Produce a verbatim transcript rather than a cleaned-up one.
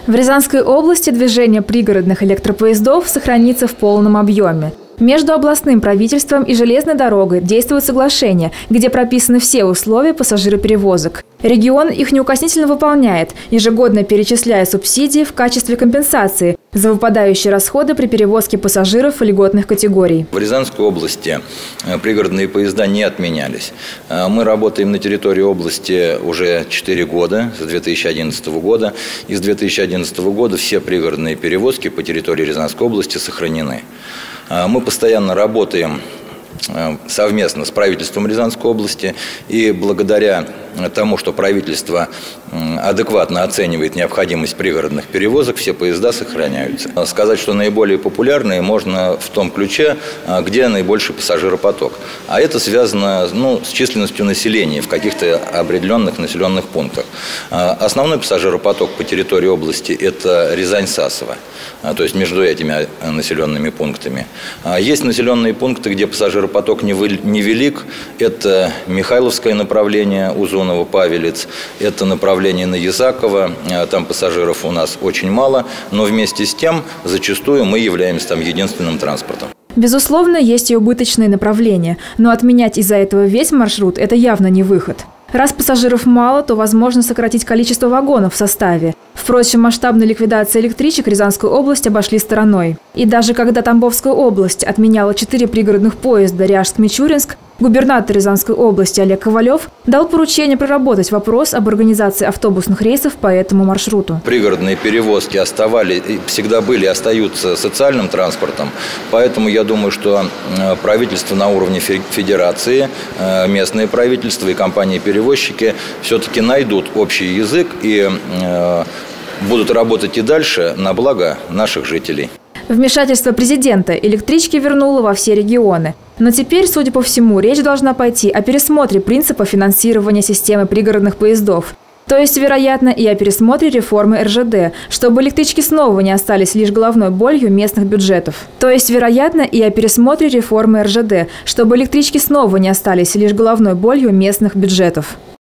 В Рязанской области движение пригородных электропоездов сохранится в полном объеме. Между областным правительством и железной дорогой действует соглашение, где прописаны все условия пассажироперевозок. Регион их неукоснительно выполняет, ежегодно перечисляя субсидии в качестве компенсации за выпадающие расходы при перевозке пассажиров льготных категорий. В Рязанской области пригородные поезда не отменялись. Мы работаем на территории области уже четыре года, с две тысячи одиннадцатого года. И с две тысячи одиннадцатого года все пригородные перевозки по территории Рязанской области сохранены. Мы постоянно работаем совместно с правительством Рязанской области, и благодаря тому, что правительство адекватно оценивает необходимость пригородных перевозок, все поезда сохраняются. Сказать, что наиболее популярные можно в том ключе, где наибольший пассажиропоток. А это связано ну, с численностью населения в каких-то определенных населенных пунктах. Основной пассажиропоток по территории области – это Рязань-Сасово, то есть между этими населенными пунктами. Есть населенные пункты, где пассажиропоток невелик. Это Михайловское направление, Узоново-Павелец, это направление на Язаково. Там пассажиров у нас очень мало, но вместе с тем зачастую мы являемся там единственным транспортом. Безусловно, есть и убыточные направления, но отменять из-за этого весь маршрут – это явно не выход. Раз пассажиров мало, то возможно сократить количество вагонов в составе. Впрочем, масштабная ликвидация электричек Рязанскую область обошли стороной. И даже когда Тамбовская область отменяла четыре пригородных поезда Ряжск-Мичуринск, губернатор Рязанской области Олег Ковалев дал поручение проработать вопрос об организации автобусных рейсов по этому маршруту. Пригородные перевозки оставались, всегда были и остаются социальным транспортом, поэтому я думаю, что правительство на уровне федерации, местные правительства и компании-перевозчики все-таки найдут общий язык и будут работать и дальше на благо наших жителей. Вмешательство президента электрички вернуло во все регионы. Но теперь, судя по всему, речь должна пойти о пересмотре принципа финансирования системы пригородных поездов. То есть, вероятно, и о пересмотре реформы эр жэ дэ, чтобы электрички снова не остались лишь головной болью местных бюджетов. То есть, вероятно, и о пересмотре реформы эр жэ дэ, чтобы электрички снова не остались лишь головной болью местных бюджетов.